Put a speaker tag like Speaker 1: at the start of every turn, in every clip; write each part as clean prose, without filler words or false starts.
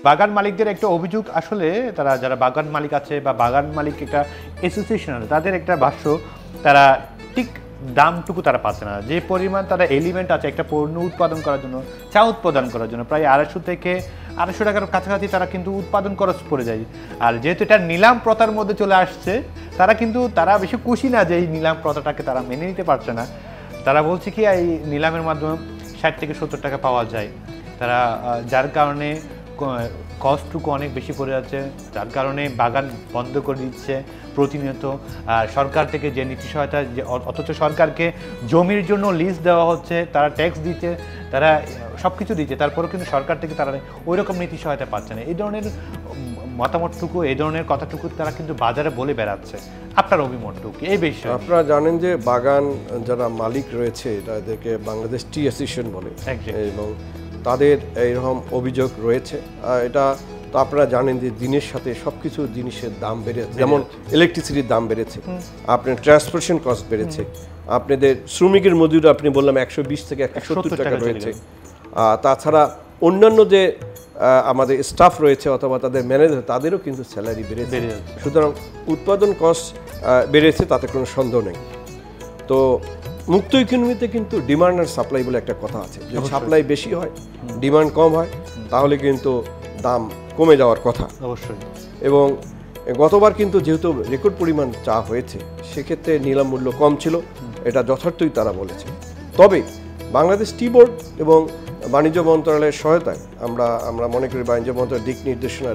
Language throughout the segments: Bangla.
Speaker 1: বাগান মালিকদের একটা অভিযোগ, আসলে তারা যারা বাগান মালিক আছে বা বাগান মালিক একটা অ্যাসোসিয়েশন আছে, তাদের একটা ভাষ্য, তারা ঠিক দামটুকু তারা পাচ্ছে না। যে পরিমাণ তারা এলিমেন্ট আছে একটা পণ্য উৎপাদন করার জন্য, চা উৎপাদন করার জন্য প্রায় 250 থেকে 250 টাকার কাছাকাছি তারা কিন্তু উৎপাদন খরচ পড়ে যায়। আর যেহেতু এটা নিলাম প্রথার মধ্যে চলে আসছে, তারা বেশি খুশি না যে এই নিলাম প্রথাটাকে তারা মেনে নিতে পারছে না। তারা বলছে কি এই নিলামের মাধ্যমে 60 থেকে 70 টাকা পাওয়া যায়, তারা যার কারণে কস্টটুকু অনেক বেশি পড়ে যাচ্ছে, যার কারণে বাগান বন্ধ করে দিচ্ছে প্রতিনিয়ত। সরকার থেকে যে নীতি সহায়তা, অথচ সরকারকে জমির জন্য লিজ দেওয়া হচ্ছে, তারা ট্যাক্স দিচ্ছে, তারা সব কিছু দিচ্ছে, তারপরেও কিন্তু সরকার থেকে তারা ওই রকম নীতি সহায়তা পাচ্ছে না। এই ধরনের মতামতটুকু, এই ধরনের কথাটুকু তারা কিন্তু বাজারে বলে বেড়াচ্ছে। আপনার অভিমতটুকু এই বিষয়ে?
Speaker 2: আপনারা জানেন যে বাগান যারা মালিক রয়েছে তাদেরকে বাংলাদেশ টি অ্যাসোসিয়েশন বলে, এবং তাদের এইরকম অভিযোগ রয়েছে। এটা তো আপনারা জানেন যে দিনের সাথে সবকিছু জিনিসের দাম বেড়েছে, যেমন ইলেকট্রিসিটির দাম বেড়েছে, আপনার ট্রান্সপোর্টেশন কস্ট বেড়েছে, আপনাদের শ্রমিকের মজুরি আপনি বললাম 120 থেকে 170 টাকা রয়েছে। তাছাড়া অন্যান্য যে আমাদের স্টাফ রয়েছে অথবা তাদের ম্যানেজার, তাদেরও কিন্তু স্যালারি বেড়েছে। সুতরাং উৎপাদন কস্ট বেড়েছে, তাতে কোনো সন্দেহ নেই। তো মুক্ত ইকোনমিতে কিন্তু ডিমান্ড আর সাপ্লাই বলে একটা কথা আছে, যে সাপ্লাই বেশি হয়, ডিমান্ড কম হয়, তাহলে কিন্তু দাম কমে যাওয়ার কথা
Speaker 1: অবশ্যই।
Speaker 2: এবং গতবার কিন্তু যেহেতু রেকর্ড পরিমাণ চা হয়েছে, সেক্ষেত্রে নিলাম মূল্য কম ছিল, এটা যথার্থই তারা বলেছে। তবে বাংলাদেশ টি বোর্ড এবং বাণিজ্য মন্ত্রণালয়ের সহায়তায় আমরা মনে করি বাণিজ্য মন্ত্রণালয়ের দিক নির্দেশনা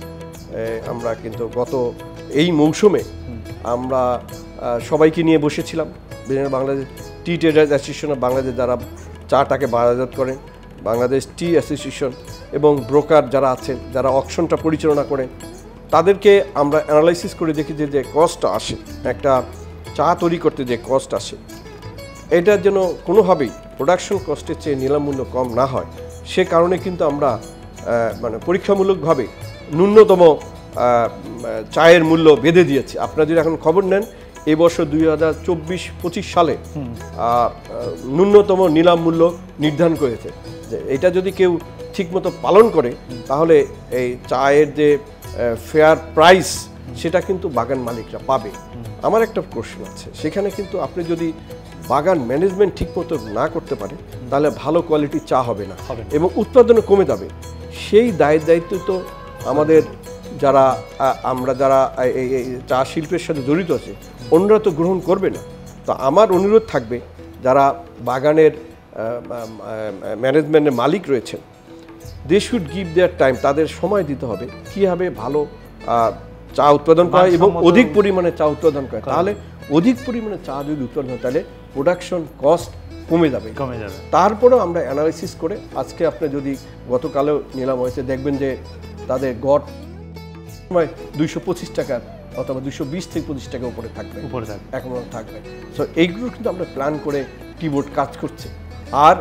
Speaker 2: আমরা কিন্তু গত এই মৌসুমে আমরা সবাইকে নিয়ে বসেছিলাম। Bangladesh tea traders association of Bangladesh, যারা চাটাকে বাজারজাত করেন, বাংলাদেশ টি অ্যাসোসিয়েশন এবং ব্রোকার যারা আছেন, যারা অকশনটা পরিচালনা করেন, তাদেরকে আমরা অ্যানালাইসিস করে দেখি যে কস্ট আসে, একটা চা তৈরি করতে যে কস্ট আসে, এটার জন্য কোনোভাবেই প্রোডাকশন কস্টের চেয়ে নিলাম মূল্য কম না হয়, সে কারণে কিন্তু আমরা পরীক্ষামূলকভাবে ন্যূনতম চায়ের মূল্য বেঁধে দিয়েছি। আপনারা যদি এখন খবর নেন, এই বছর 2024-25 সালে ন্যূনতম নিলাম মূল্য নির্ধারণ করেছে। যে এটা যদি কেউ ঠিকমতো পালন করে, তাহলে এই চায়ের যে ফেয়ার প্রাইস, সেটা কিন্তু বাগান মালিকরা পাবে। আমার একটা প্রশ্ন আছে, সেখানে কিন্তু আপনি যদি বাগান ম্যানেজমেন্ট ঠিকমতো না করতে পারে, তাহলে ভালো কোয়ালিটির চা হবে না এবং উৎপাদনও কমে যাবে। সেই দায়িত্ব তো আমাদের যারা এই চা শিল্পের সাথে জড়িত আছে, অন্যরা তো গ্রহণ করবে না। তো আমার অনুরোধ থাকবে, যারা বাগানের ম্যানেজমেন্টের মালিক রয়েছেন, they should give their time, তাদের সময় দিতে হবে কীভাবে ভালো চা উৎপাদন করা এবং অধিক পরিমাণে চা উৎপাদন করে। তাহলে অধিক পরিমাণে চা যদি উৎপাদন হয়, তাহলে প্রোডাকশন কস্ট কমে যাবে। তারপরেও আমরা অ্যানালাইসিস করে, আজকে আপনি যদি গতকালেও নিলাম হয়েছে, দেখবেন যে তাদের গড় সময় 225 টাকার অথবা 220 থেকে 25 টাকা উপরে থাকবে, এখনও থাকবে। সো এইগুলো কিন্তু আমরা প্ল্যান করে টি বোর্ড কাজ করছে। আর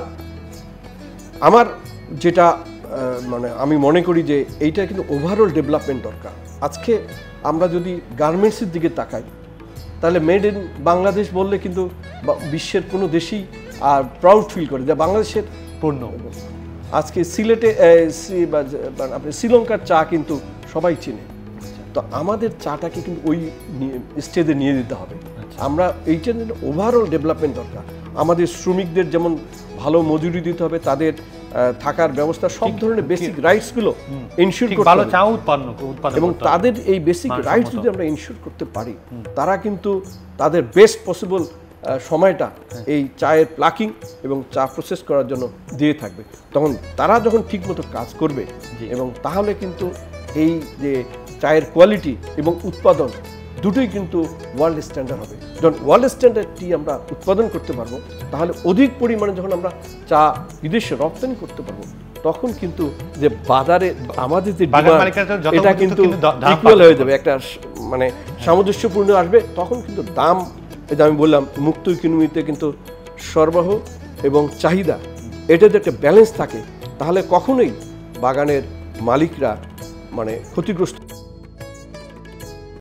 Speaker 2: আমার যেটা আমি মনে করি যে এইটা কিন্তু ওভারঅল ডেভেলপমেন্ট দরকার। আজকে আমরা যদি গার্মেন্টসের দিকে তাকাই, তাহলে মেড ইন বাংলাদেশ বললে কিন্তু বিশ্বের কোনো দেশই আর প্রাউড ফিল করে যে বাংলাদেশের পণ্য। আজকে সিলেটে আপনি শ্রীলঙ্কার চা কিন্তু সবাই চিনে। তো আমাদের চাটাকে কিন্তু ওই স্টেজে নিয়ে দিতে হবে। আমরা এইটার জন্য ওভারঅল ডেভেলপমেন্ট দরকার। আমাদের শ্রমিকদের যেমন ভালো মজুরি দিতে হবে, তাদের থাকার ব্যবস্থা, সব ধরনের বেসিক রাইটসগুলো ইনশিওর করতে হবে। এবং তাদের এই বেসিক রাইটস যদি আমরা ইনশিওর করতে পারি, তারা কিন্তু তাদের বেস্ট পসিবল সময়টা এই চায়ের প্লাকিং এবং চা প্রসেস করার জন্য দিয়ে থাকবে। তখন তারা যখন ঠিকমতো কাজ করবে, এবং তাহলে কিন্তু এই যে চায়ের কোয়ালিটি এবং উৎপাদন দুটোই কিন্তু ওয়ার্ল্ড স্ট্যান্ডার্ড হবে। যখন ওয়ার্ল্ড স্ট্যান্ডার্ড টি আমরা উৎপাদন করতে পারবো, তাহলে অধিক পরিমাণে যখন আমরা চা বিদেশে রপ্তানি করতে পারবো, তখন কিন্তু যে বাজারে আমাদের যে এটা কিন্তু ইকুয়াল হয়ে যাবে, একটা সামঞ্জস্যপূর্ণ আসবে। তখন কিন্তু দাম, এই যে আমি বললাম, মুক্ত ইকোনমিতে কিন্তু সরবরাহ এবং চাহিদা, এটা যদি একটা ব্যালেন্স থাকে, তাহলে কখনোই বাগানের মালিকরা ক্ষতিগ্রস্ত